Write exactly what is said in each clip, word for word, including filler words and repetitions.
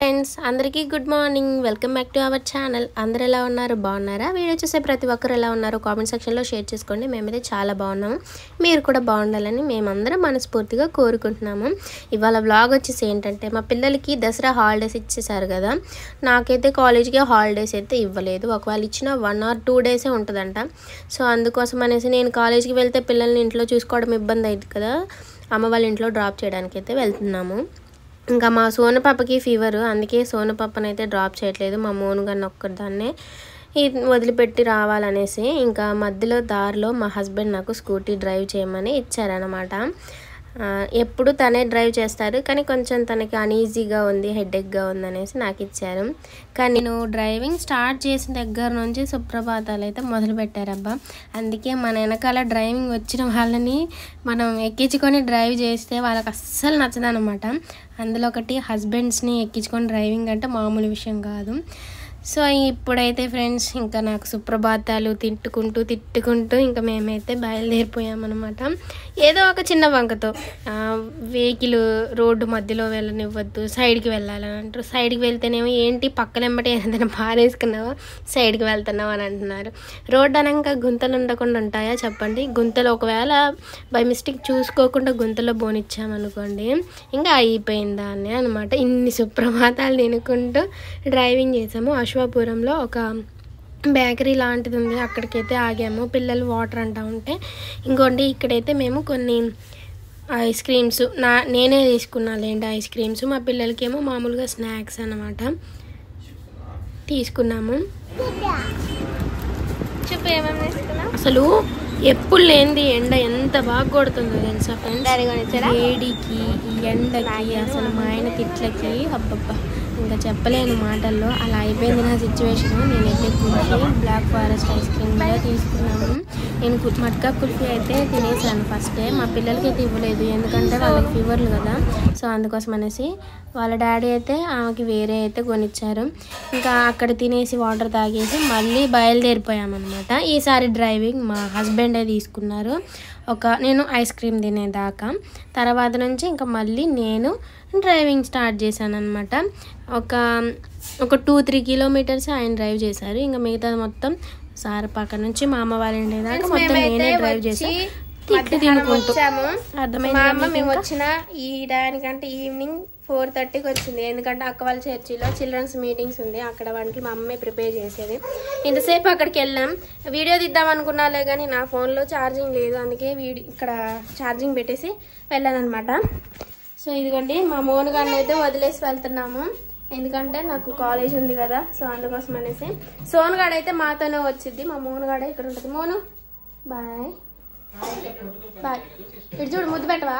Friends అందరికీ good morning, welcome back to our channel. అందరు ఎలా ఉన్నారు? బాగున్నారా? వీడియో చూసే ప్రతి ఒక్కరు ఎలా ఉన్నారో కామెంట్ సెక్షన్లో షేర్ చేసుకోండి. మేమైతే చాలా బాగున్నాము, మీరు కూడా బాగుండాలని మేమందరం మనస్ఫూర్తిగా కోరుకుంటున్నాము. ఇవాళ వ్లాగ్ వచ్చేసి ఏంటంటే, మా పిల్లలకి దసరా హాలిడేస్ ఇచ్చేసారు కదా, నాకైతే కాలేజ్కి హాలిడేస్ అయితే ఇవ్వలేదు. ఒకవేళ ఇచ్చిన వన్ ఆర్ టూ డేసే ఉంటుందంట. సో అందుకోసం అనేసి నేను కాలేజ్కి వెళ్తే పిల్లల్ని ఇంట్లో చూసుకోవడం ఇబ్బంది అయింది కదా, అమ్మ వాళ్ళ ఇంట్లో డ్రాప్ చేయడానికి అయితే వెళ్తున్నాము. ఇంకా మా సోను పాపకి ఫీవరు, అందుకే సోను పాపని అయితే డ్రాప్ చేయట్లేదు, మా మోను గారిని ఒక్కదాన్నే వదిలిపెట్టి రావాలనేసి. ఇంకా మధ్యలో దారిలో మా హస్బెండ్ నాకు స్కూటీ డ్రైవ్ చేయమని ఇచ్చారనమాట. ఎప్పుడు తనే డ్రైవ్ చేస్తారు, కానీ కొంచెం తనకి అన్ఈజీగా ఉంది, హెడేక్గా ఉంది అనేసి నాకు ఇచ్చారు. కానీ నేను డ్రైవింగ్ స్టార్ట్ చేసిన దగ్గర నుంచి సుప్రభాతాలు అయితే మొదలు పెట్టారబ్బా. అందుకే మన వెనకాల డ్రైవింగ్ వచ్చిన వాళ్ళని మనం ఎక్కించుకొని డ్రైవ్ చేస్తే వాళ్ళకి అస్సలు నచ్చదనమాట. అందులో ఒకటి హస్బెండ్స్ని ఎక్కించుకొని డ్రైవింగ్ అంటే మామూలు విషయం కాదు. సో ఇప్పుడైతే ఫ్రెండ్స్ ఇంకా నాకు సుప్రభాతాలు తిట్టుకుంటూ తిట్టుకుంటూ ఇంకా మేమైతే బయలుదేరిపోయామన్నమాట. ఏదో ఒక చిన్న వంకతో వెహికల్ రోడ్డు మధ్యలో వెళ్ళనివ్వద్దు, సైడ్కి వెళ్ళాలని అంటారు. సైడ్కి వెళ్తేనేమో ఏంటి పక్కనెంబటి ఏదైనా పారేసుకున్నావా, సైడ్కి వెళ్తున్నావు అని అంటున్నారు. రోడ్డు అనక గుంతలు ఉండకుండా ఉంటాయా చెప్పండి? గుంతలు ఒకవేళ బై మిస్టేక్ చూసుకోకుండా గుంతలో బోనిచ్చామనుకోండి, ఇంకా అయిపోయిందా అని అనమాట. ఇన్ని సుప్రభాతాలు తినుకుంటూ డ్రైవింగ్ చేసాము. అశ్వాపురంలో ఒక బేకరీ లాంటిది ఉంది, అక్కడికైతే ఆగాము. పిల్లలు వాటర్ అంటూ ఉంటే ఇంకోండి ఇక్కడైతే మేము కొన్ని ఐస్ క్రీమ్స్ నా నేనే తీసుకున్నాలేండి ఐస్ క్రీమ్స్, మా పిల్లలకేమో మామూలుగా స్నాక్స్ అన్నమాట తీసుకున్నాము. చెప్పు ఏమేమి తీసుకున్నా? అసలు ఎప్పుడు లేనిది ఎండ ఎంత బాగా కొడుతుందో తెలుసా ఫ్రెండ్స్. వేడికి ఈ ఎండకి అసలు మా ఆయన తిట్లకి అబ్బబ్బా ఇంకా చెప్పలేను మాటల్లో. అలా అయిపోయింది నా సిచ్యువేషన్. నేనైతే kulfi black forest ice cream కూడా తీసుకున్నాను. నేను మట్కా కుల్ఫీ అయితే తినేసాను ఫస్ట్ డే. మా పిల్లలకి అయితే ఇవ్వలేదు, ఎందుకంటే వాళ్ళకి ఫీవర్లు కదా. సో అందుకోసం అనేసి వాళ్ళ డాడీ అయితే ఆమెకి వేరే అయితే కొనిచ్చారు. ఇంకా అక్కడ తినేసి వాటర్ తాగేసి మళ్ళీ బయలుదేరిపోయామన్నమాట. ఈసారి డ్రైవింగ్ మా హస్బెండే తీసుకున్నారు, ఒక నేను ఐస్ క్రీమ్ తినేదాకా. తర్వాత నుంచి ఇంకా మళ్ళీ నేను డ్రైవింగ్ స్టార్ట్ చేశాను అనమాట. ఒక ఒక టూ త్రీ కిలోమీటర్స్ ఆయన డ్రైవ్ చేశారు, ఇంకా మిగతాది మొత్తం సార్ పక్క నుంచి మా అమ్మ వాళ్ళ ఇంటి దాకా మొత్తం నేనే డ్రైవ్ చేశాను. తిట్లు తినుకుంటాము. అర్థమైంది. మేము వచ్చిన ఈ దానికంటే ఈవినింగ్ ఫోర్ థర్టీకి వచ్చింది, ఎందుకంటే అక్క వాళ్ళ చర్చిలో చిల్డ్రన్స్ మీటింగ్స్ ఉంది, అక్కడ వంటలు మా అమ్మే ప్రిపేర్ చేసేది. ఇంతసేపు అక్కడికి వెళ్ళాం, వీడియో తీద్దాం అనుకున్నాలే కానీ నా ఫోన్లో ఛార్జింగ్ లేదు, అందుకే వీడియో ఇక్కడ ఛార్జింగ్ పెట్టేసి వెళ్ళాను అనమాట. సో ఇదిగోండి మా మోను గారిని అయితే వదిలేసి వెళ్తున్నాము, ఎందుకంటే నాకు కాలేజ్ ఉంది కదా. సో అందుకోసం అనేసి సోనుగాడు అయితే మాతోనే వచ్చింది, మా మోనుగాడే ఇక్కడ ఉంటుంది. Monu bye bye. ఇటు చూడు, ముద్దు పెట్టవా?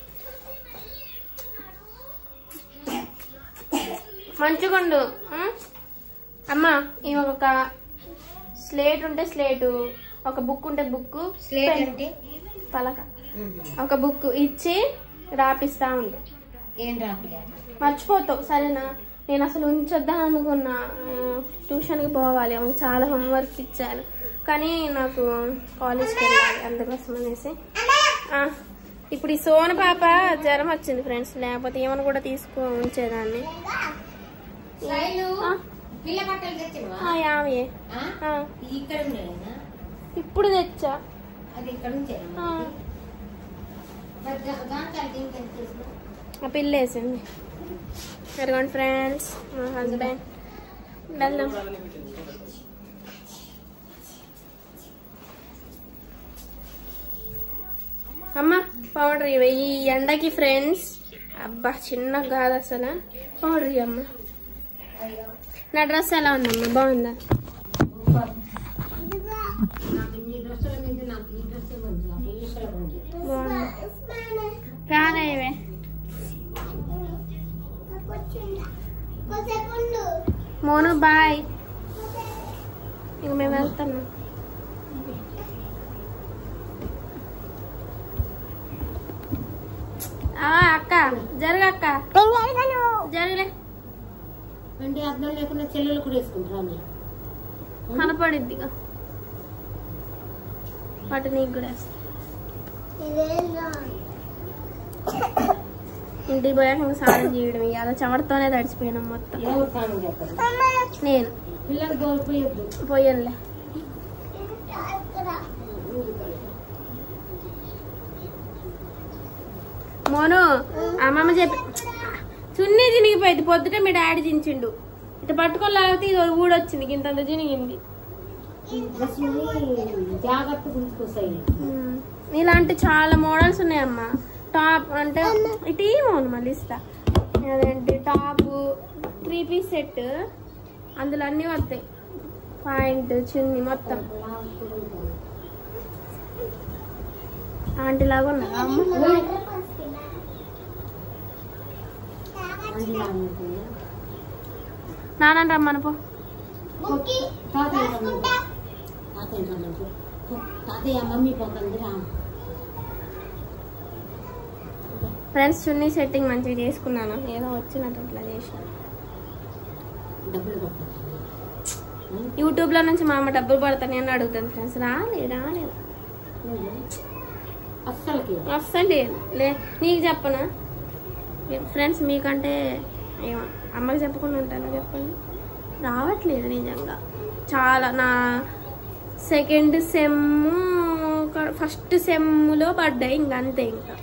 మంచిగుండు అమ్మా. ఇవి ఒక స్లేట్ ఉంటే స్లేటు, ఒక బుక్ ఉంటే బుక్, పలక ఒక బుక్ ఇచ్చి రాపిస్తా ఉండు. ఏం రాపియాలి? మర్చిపోతావు సరేనా? నేను అసలు ఉంచొద్దాం అనుకున్నా, ట్యూషన్కి పోవాలి, ఆమెకు చాలా హోంవర్క్ ఇచ్చాను, కానీ నాకు కాలేజ్కి వెళ్ళాలి, అందుకోసం అనేసి. ఇప్పుడు ఈ సోను పాప జ్వరం వచ్చింది ఫ్రెండ్స్, లేకపోతే ఏమని కూడా తీసుకో ఉంచేదాన్ని. ఇప్పుడు తెచ్చా, ఆ పిల్ల వేసింది. ఎరగండి ఫ్రెండ్స్, మా హస్బెండ్ వెళ్దాం. అమ్మ పౌడర్ ఇవి ఈ ఎండకి ఫ్రెండ్స్, అబ్బా చిన్న కాదు అసలు. పౌడర్ ఇవి అమ్మ. నా డ్రెస్ ఎలా ఉందమ్మా, బాగుందా? రానా ఇవే మోను బాయ్. ఇంక మేము వెళ్తున్నాం. అక్క జరగక్క జరగలే అంటే అర్థం లేకుండా చెల్లెలు కూడా వేసుకుంటారా? కనపడిద్ది వాటి నీకు కూడా వేస్తా. ఇంటికి పోయాక ఇంకా స్నానం చేయడం ఇవాళ చెమటతోనే తడిచిపోయినాం మొత్తం. నేను పోయానులే. మోను అమ్మమ్మ చెప్పి చున్నీ చినిగిపోయింది. పొద్దుట మీ డాడీ చించిండు. ఇట్లా పట్టుకొని లాగితే ఇది ఊడొచ్చింది. ఇంత చినిగింది. ఇలాంటి చాలా మోడల్స్ ఉన్నాయమ్మా. టాప్ అంటే ఇటు మోను మళ్ళీ ఇస్తా. అదేంటి టాప్ త్రీ పీస్ సెట్, అందులో అన్నీ వస్తాయి. పాయింట్ చున్నీ మొత్తం ఆంటీ లాగా ఉన్నా అమ్మ. నాన్న రమ్మను పో. ఫ్రెండ్స్ చున్నీ సెట్టింగ్ మంచిగా చేసుకున్నాను. ఏదో వచ్చినట్టు అట్లా చేశాను. యూట్యూబ్లో నుంచి మా అమ్మ డబ్బులు పడతాను అని అడుగుతాను ఫ్రెండ్స్. రాలేదు రాలేదు అస్సలు అస్సలు లేదు. లే నీకు చెప్పనా ఫ్రెండ్స్? మీకంటే ఏమో అమ్మకి చెప్పకుండా ఉంటాను. చెప్పండి, రావట్లేదు నిజంగా. చాలా నా సెకండ్ సెమ్ ఫస్ట్ సెమ్లో పడ్డాయి. ఇంకా అంతే. ఇంకా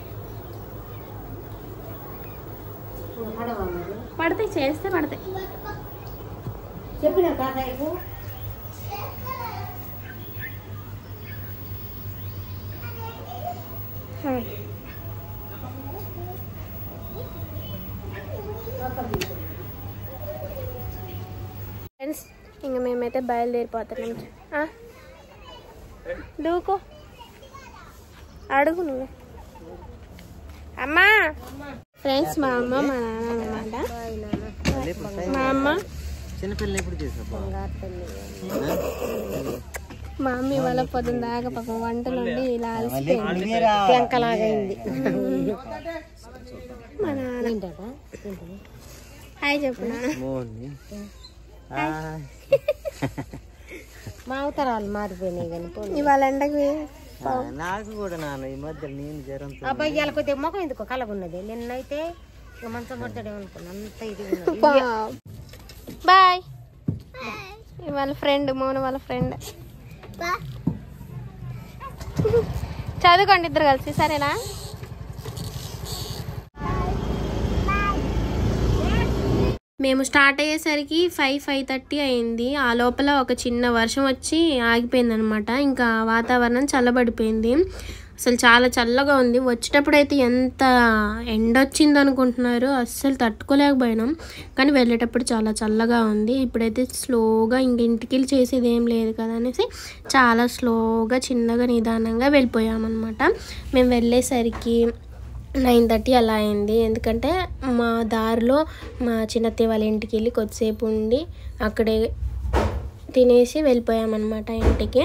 పడతాయి, చేస్తే పడతాయి. చెప్పిన ఫ్రెండ్స్ ఇంకా మేమైతే బయలుదేరిపోతున్నాం. దూకో అడుగు నువ్వు అమ్మా. ఫ్రెండ్స్ మా అమ్మ మా నాన్న అనమాట. మా అమ్మ మా అమ్మ ఇవాళ పొద్దున దాకా పాపం వంటలు ఉండి ఇలా అలసిపోయింది. మా నాన్న హాయ్ చెప్పు మా అవతరాలు మారిపోయినాయి కానీ ఇవాళ ఎండకి నాకు కూడా నాన్న ఈ మధ్య నేను జ్వరం అబ్బాయి ఇవాళ కొద్దిగా మొఖం ఎందుకో కలగున్నది. నిన్నైతే మంచం పడతాడేమో అనుకున్నా. అంత ఇది బాయ్. ఇవాళ ఫ్రెండ్ మోన వాళ్ళ ఫ్రెండ్. చదువుకోండి ఇద్దరు కలిసి, సరేనా? మేము స్టార్ట్ అయ్యేసరికి ఫైవ్ ఫైవ్ థర్టీ అయింది. ఆ లోపల ఒక చిన్న వర్షం వచ్చి ఆగిపోయింది అనమాట. ఇంకా వాతావరణం చల్లబడిపోయింది. అసలు చాలా చల్లగా ఉంది. వచ్చేటప్పుడు అయితే ఎంత ఎండ వచ్చింది అనుకుంటున్నారు, అస్సలు తట్టుకోలేకపోయినాం. కానీ వెళ్ళేటప్పుడు చాలా చల్లగా ఉంది. ఇప్పుడైతే స్లోగా ఇంక ఇంటికి చేసేది ఏం లేదు కదా అనేసి చాలా స్లోగా చిన్నగా నిదానంగా వెళ్ళిపోయామన్నమాట. మేము వెళ్ళేసరికి నైన్ థర్టీ అలా అయింది. ఎందుకంటే మా దారిలో మా చిన్నత్తయ్య వాళ్ళ ఇంటికి వెళ్ళి కొద్దిసేపు ఉండి అక్కడే తినేసి వెళ్ళిపోయామన్నమాట ఇంటికి.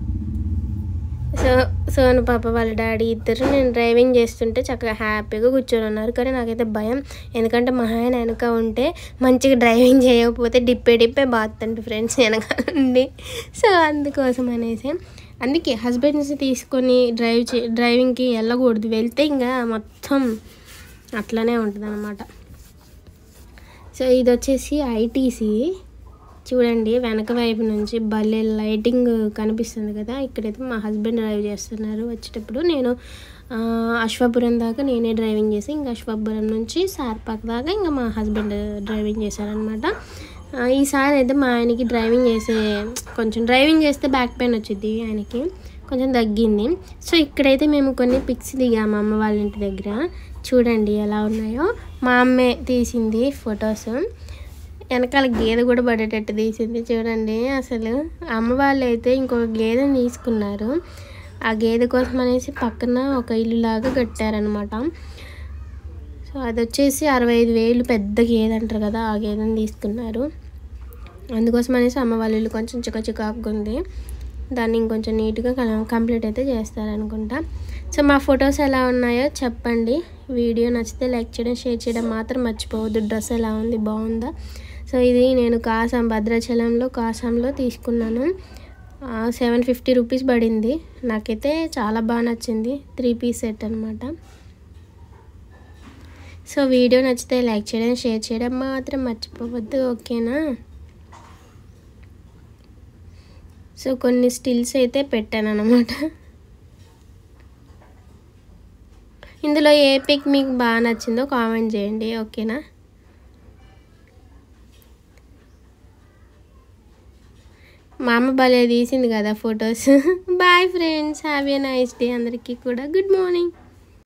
సో సోను పాప వాళ్ళ డాడీ ఇద్దరు నేను డ్రైవింగ్ చేస్తుంటే చక్కగా హ్యాపీగా కూర్చొని ఉన్నారు. కానీ నాకైతే భయం, ఎందుకంటే మా ఆయన వెనక ఉంటే మంచిగా డ్రైవింగ్ చేయకపోతే డిప్పే డిప్పే బాగుంటుంది ఫ్రెండ్స్ వెనక నుండి. సో అందుకోసం అనేసి అందుకే హస్బెండ్స్ తీసుకొని డ్రైవ్ చే డ్రైవింగ్కి వెళ్ళకూడదు. వెళ్తే ఇంకా మొత్తం అట్లనే ఉంటుంది అన్నమాట. సో ఇది వచ్చేసి ఐటీసీ చూడండి, వెనక వైపు నుంచి భలే లైటింగ్ కనిపిస్తుంది కదా. ఇక్కడైతే మా హస్బెండ్ డ్రైవ్ చేస్తున్నారు. వచ్చేటప్పుడు నేను అశ్వాపురం దాకా నేనే డ్రైవింగ్ చేసి ఇంకా అశ్వాపురం నుంచి సార్పాక్ దాకా ఇంకా మా హస్బెండ్ డ్రైవింగ్ చేశారనమాట. ఈసారి అయితే మా ఆయనకి డ్రైవింగ్ చేసే కొంచెం డ్రైవింగ్ చేస్తే బ్యాక్ పెయిన్ వచ్చింది, ఆయనకి కొంచెం తగ్గింది. సో ఇక్కడైతే మేము కొన్ని పిక్స్ దిగాము అమ్మ వాళ్ళ ఇంటి దగ్గర. చూడండి ఎలా ఉన్నాయో, మా అమ్మే తీసింది ఫొటోస్. వెనకాల గేదె కూడా పడేటట్టు తీసింది చూడండి. అసలు అమ్మ వాళ్ళు అయితే ఇంకొక గేదెని తీసుకున్నారు. ఆ గేదె కోసం అనేసి పక్కన ఒక ఇల్లు లాగా కట్టారనమాట. సో అది వచ్చేసి అరవై ఐదు వేలు పెద్ద గేదె అంటారు కదా, ఆ గేదెని తీసుకున్నారు. అందుకోసం అనేసి అమ్మ వాళ్ళ ఇల్లు కొంచెం చిక్క చికాకుగా ఉంది. దాన్ని ఇంకొంచెం నీట్గా కంప్లీట్ అయితే చేస్తారనుకుంటా. సో మా ఫొటోస్ ఎలా ఉన్నాయో చెప్పండి. వీడియో నచ్చితే లైక్ చేయడం, షేర్ చేయడం మాత్రం మర్చిపోవద్దు. డ్రెస్ ఎలా ఉంది, బాగుందా? సో ఇది నేను కాసాం భద్రాచలంలో కాసాంలో తీసుకున్నాను. సెవెన్ ఫిఫ్టీ రూపీస్ పడింది. నాకైతే చాలా బాగా నచ్చింది. త్రీ పీస్ సెట్ అనమాట. సో వీడియో నచ్చితే లైక్ చేయడం షేర్ చేయడం మాత్రం మర్చిపోవద్దు, ఓకేనా? సో కొన్ని స్టిల్స్ అయితే పెట్టాను అన్నమాట. ఇందులో ఏ పిక్ మీకు బాగా నచ్చిందో కామెంట్ చేయండి, ఓకేనా? మా అమ్మ భలే తీసింది కదా photos. Bye friends, have a nice day అందరికీ కూడా. Good morning.